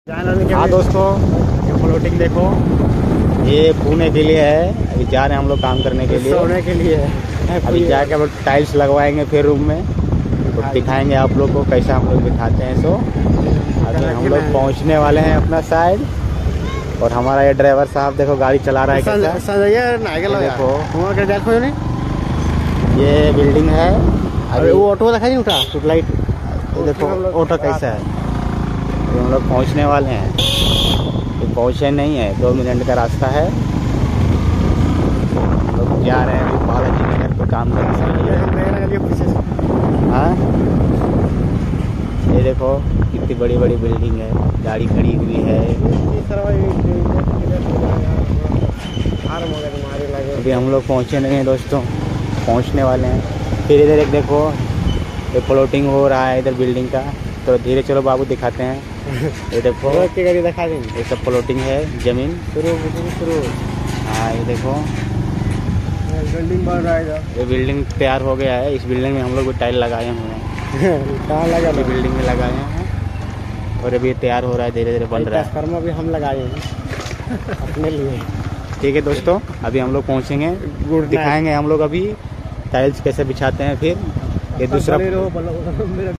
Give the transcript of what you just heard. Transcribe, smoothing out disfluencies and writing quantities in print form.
हाँ दोस्तों, ये फ्लोटिंग देखो, ये पुणे के लिए है। अभी जा रहे हैं हम लोग काम करने के लिए, सोने के लिए। अभी जाके हम लोग टाइल्स लगवाएंगे फिर रूम में, तो दिखाएंगे आप लोग को कैसा हम लोग दिखाते हैं। सो अभी हम लोग पहुंचने वाले हैं अपना साइड, और हमारा ये ड्राइवर साहब देखो गाड़ी चला रहा है कैसा। देखो ये बिल्डिंग है, अभी वो ऑटो दिखाई नहीं उठा ट्यूबलाइट, देखो ऑटो कैसा है। अभी हम लोग पहुंचने वाले हैं, तो पहुंचे नहीं है, 2 मिनट का रास्ता है। हम लोग जा रहे हैं अभी बालाजी नगर पर काम करने के लिए। हाँ, ये देखो कितनी बड़ी बड़ी बिल्डिंग है, गाड़ी खड़ी हुई है। अभी हम लोग पहुंचे नहीं हैं दोस्तों, पहुंचने वाले हैं। फिर इधर एक देखो, ये फ्लोटिंग हो रहा है इधर बिल्डिंग का, तो धीरे चलो बाबू दिखाते हैं। ये देखो गाड़ी दिखा देंगे, ये सब फ्लोटिंग है जमीन। शुरू। हाँ ये देखो, बिल्डिंग बन रहा है। ये बिल्डिंग तैयार हो गया है। इस बिल्डिंग में हम लोग टाइल लगाए हुए हैं। कहाँ लगा? बिल्डिंग में लगाए हैं, और अभी तैयार हो रहा है, धीरे धीरे बन रहा है। कर्म भी हम लगाए हैं अपने लिए। ठीक है दोस्तों, अभी हम लोग पहुँचेंगे, दिखाएंगे हम लोग अभी टाइल्स कैसे बिछाते हैं। फिर ये दूसरा